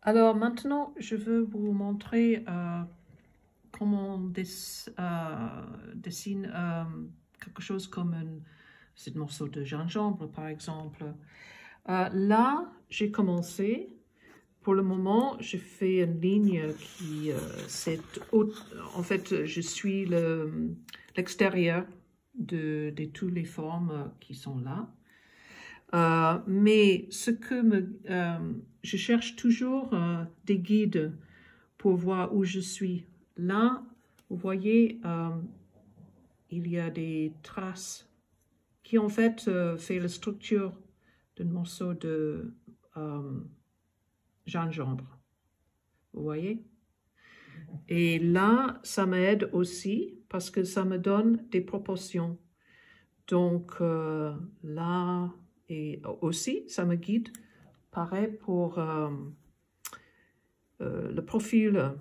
Alors maintenant, je veux vous montrer comment on dessine quelque chose comme un morceau de gingembre, par exemple. Là, j'ai commencé. Pour le moment, je fais une ligne qui, en fait, je suis l'extérieur de toutes les formes qui sont là. Mais je cherche toujours des guides pour voir où je suis. Là, vous voyez, il y a des traces qui en fait fait la structure d'un morceau de gingembre. Vous voyez? Et là, ça m'aide aussi parce que ça me donne des proportions. Donc là, et aussi, ça me guide, pareil pour le profil,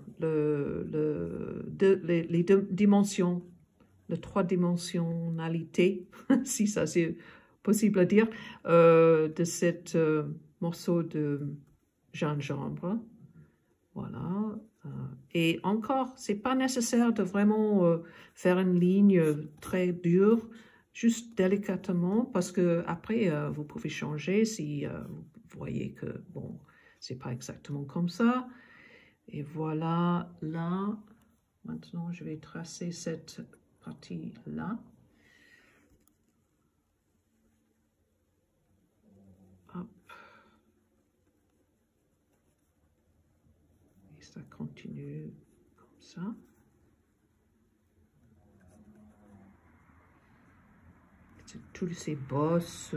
les dimensions, la trois-dimensionnalité, si ça c'est possible à dire, de cet morceau de gingembre. Voilà. Et encore, c'est pas nécessaire de vraiment faire une ligne très dure, juste délicatement, parce que après vous pouvez changer si vous voyez que bon, c'est pas exactement comme ça. Et voilà, là, maintenant je vais tracer cette partie-là. Hop. Et ça continue comme ça. Toutes ces bosses.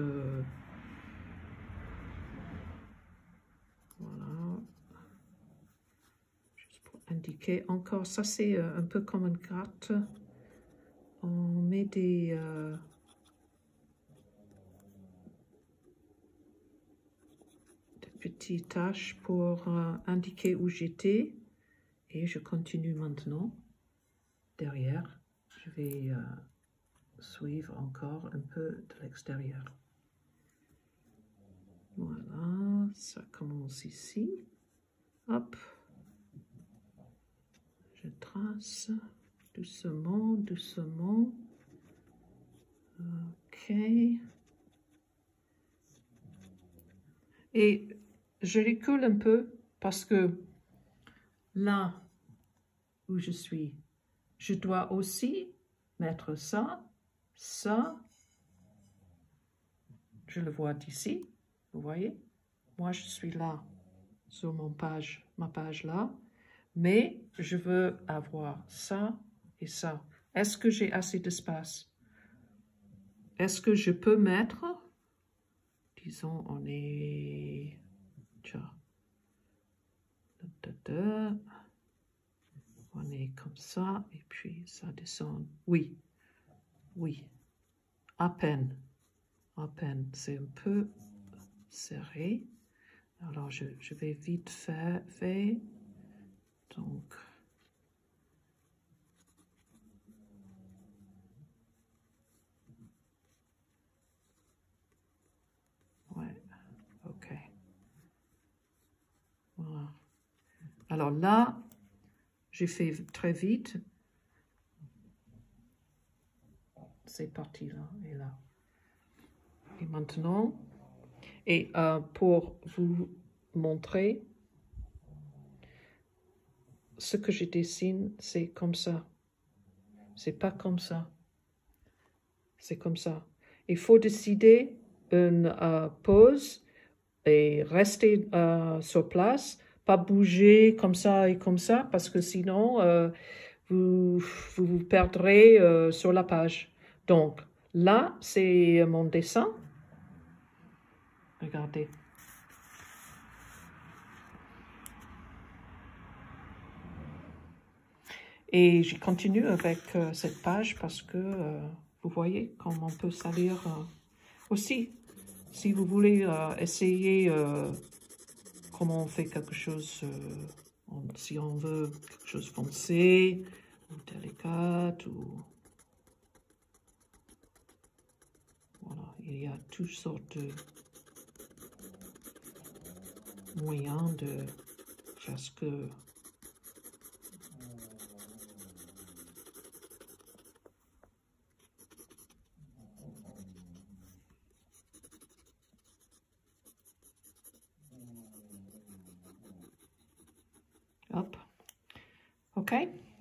Voilà. Juste pour indiquer encore, ça c'est un peu comme une carte. On met des petites taches pour indiquer où j'étais. Et je continue maintenant. Derrière, je vais suivre encore un peu de l'extérieur. Voilà, ça commence ici. Hop. Je trace doucement, doucement. Ok. Et je recule un peu parce que là où je suis, je dois aussi mettre ça, ça. Je le vois d'ici, vous voyez. Moi, je suis là sur ma page là, mais je veux avoir ça et ça. Est-ce que j'ai assez d'espace? Est-ce que je peux mettre, disons, on est, tiens, on est comme ça, et puis ça descend. Oui, oui, à peine, c'est un peu serré. Alors, je vais vite faire, donc, ouais, ok, voilà. Alors là, j'ai fait très vite, c'est parti là et là. Et maintenant, et pour vous montrer, ce que je dessine, c'est comme ça. C'est pas comme ça. C'est comme ça. Il faut décider une pause et rester sur place, pas bouger comme ça et comme ça, parce que sinon, vous perdrez sur la page. Donc, là, c'est mon dessin. Regardez. Et je continue avec cette page parce que vous voyez comment on peut salir aussi. Si vous voulez essayer comment on fait quelque chose, si on veut quelque chose foncé ou délicat, ou voilà, il y a toutes sortes de moyens de parce que hop, ok.